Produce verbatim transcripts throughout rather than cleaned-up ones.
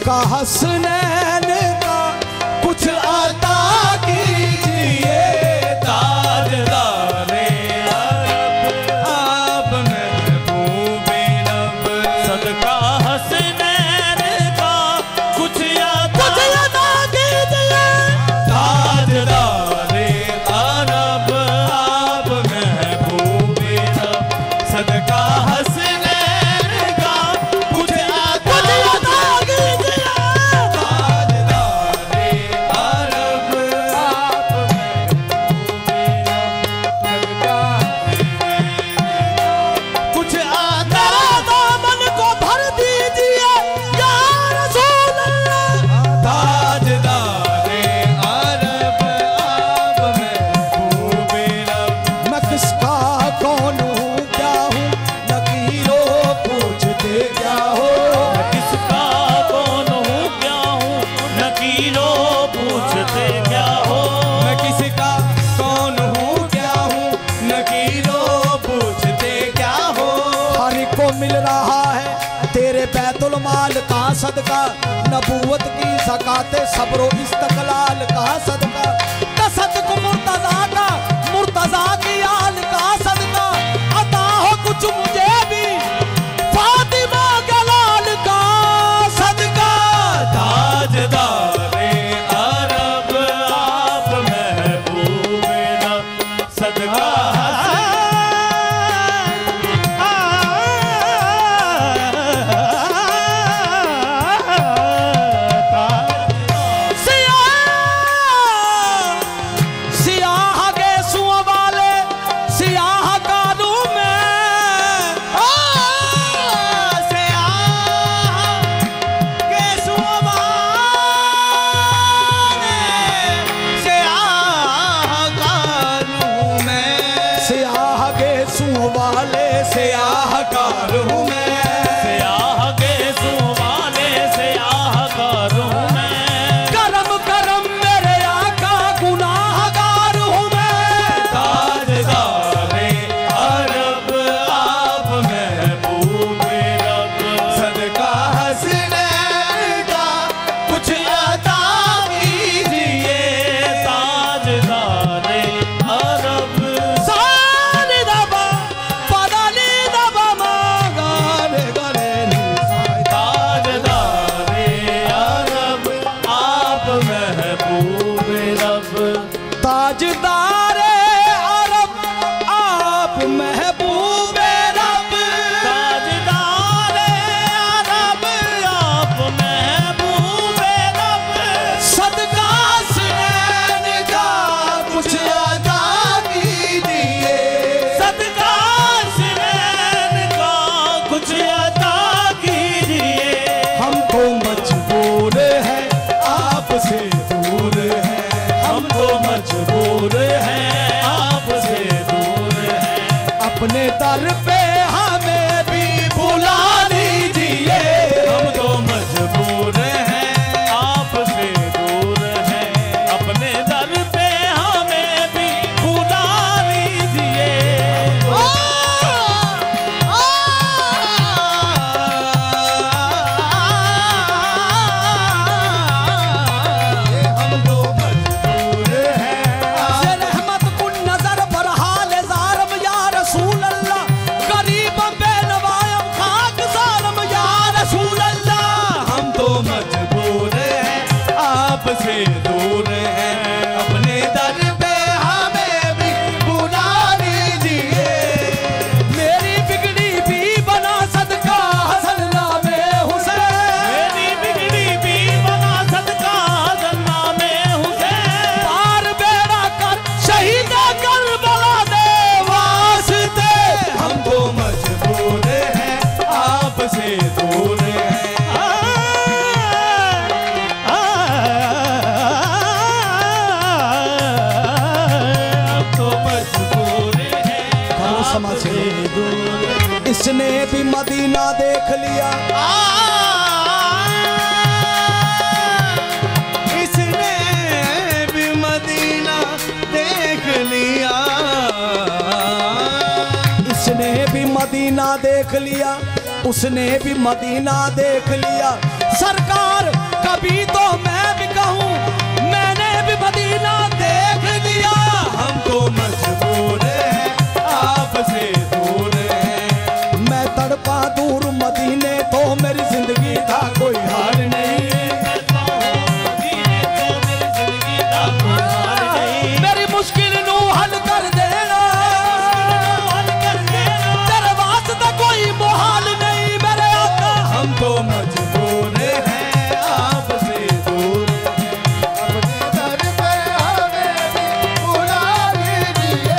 सबका हसनैन का कुछ अता कीजिए। ताजदारे अरब आप महबूबे रब, सदका हसनैन का कुछ अता कीजिए। ताजदारे अरब आप महबूबे रब, सदका हसनैन का कुछ अता कीजिए। ताजदारे अरब आप महबूबे रब, कुछ आता दामन को भर दीजिए या रसूल अल्लाह। ताजदारे अरब आप महबूबे रब, मैं किसका कौन हूँ क्या हूँ नकीरो पूछते क्या हो। मैं किसका कौन हूँ क्या हूँ नकीरो पूछते क्या हो। मैं किसका कौन हूँ क्या हूँ नकीरो पूछते क्या हो। हर एक को मिल रहा है तेरे बैतुल माल का सदका, नबूवत की ज़काते सब्रो इस्तकलाल का सदका, तसद्दुक़ मुर्तज़ा का मुर्तज़ा की आल का सदका, अता हो कुछ मुझे भी फातिमा के लाल का सदका। ताजदारे अरब आप महबूबे रब, सदका सियाह के सुआ वाले सियाह कानू में सियाह के सुआ वाले सियाह कानू में स्याह के सुवाले स्याह करूं मैं। करम करम मेरे आका गुनाहगार हूँ मैं। ताजदारे अरब आप महबूबे रब, सदका हसनैन का कुछ अता कीजिए। ताजदारे अरब सानी दबा पदानी दबा मांगाने गले ताजदारे अरब आप महबूबे रब, ताजदारे अरब आप महबूबे रब। ताजदारे अरब आप महबूबे रब, सदका हसनैन का कुछ अता कीजिए। सदका हसनैन का कुछ अता कीजिए। हम तो मजबूर हैं आपसे दूर हैं। हम तो मजबूर हैं आपसे दूर हैं, अपने दर पे हमें भी बुला लीजिए। हम तो मजबूर हैं आपसे दूर हैं, अपने दर पे हमें भी बुला लीजिए। हम तो मजबूर हैं से रहमत कुन नजर पर हाल ज़ारम या रसूल अल्लाह, गरीब बेनवायम खाक ज़ारम या रसूल अल्लाह। हम तो मजबूर हैं आपसे दूर हैं, अपने दर पे हमें भी बुला लीजिए। मेरी बिगड़ी भी बना सदका हसन नामे हुसैन। मेरी बिगड़ी भी बना सदका हसन नामे हुसैन। पार बेड़ा कर शहीद करबला दे वास्ते। हम तो मजबूर हैं आपसे दूर हैं। हम तो मजबूर हैं समझे इसने भी मदीना देख लिया। इसने भी मदीना देख लिया। इसने भी मदीना देख लिया, उसने भी मदीना देख लिया। सरकार कभी तो मैं भी कहूँ मैंने भी मदीना देख लिया। हम तो मजबूर हैं आपसे दूर हैं। मैं तड़पा दूर मदीने तो मेरी जिंदगी का कोई हाल नहीं। मेरी मुश्किल नू हल कर देना, तेरे वास्ते कोई मुहाल नहीं मेरे आका। हम तो मजबूर हैं आपसे दूर हैं। अपने दर पे हमें भी बुला लीजिए।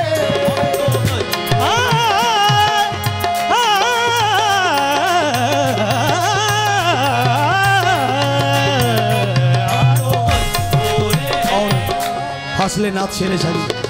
हौसले नाथ शेर शायरी।